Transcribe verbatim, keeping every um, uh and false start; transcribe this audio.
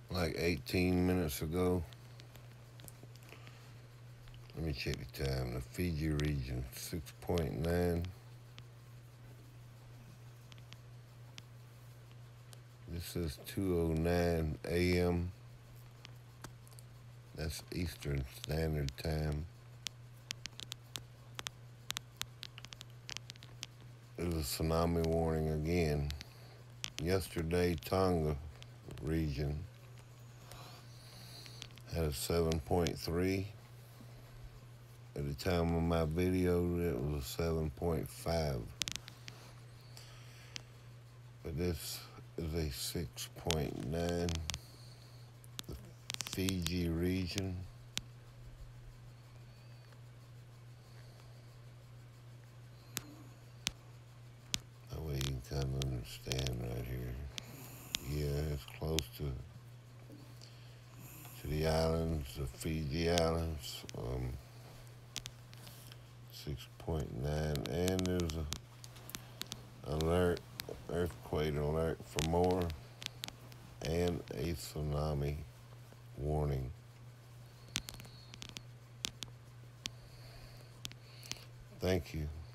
like eighteen minutes ago. Let me check the time. The Fiji region, six point nine. This is two oh nine a m That's Eastern Standard Time. There's a tsunami warning again. Yesterday, Tonga region had a seven point three. At the time of my video, it was a seven point five. But this is a six point nine. The Fiji region. That way you can kind of understand right here. Yeah, it's close to to the islands, the Fiji Islands. Um, six point nine, and there's a alert, earthquake alert for more, and a tsunami warning. Thank you.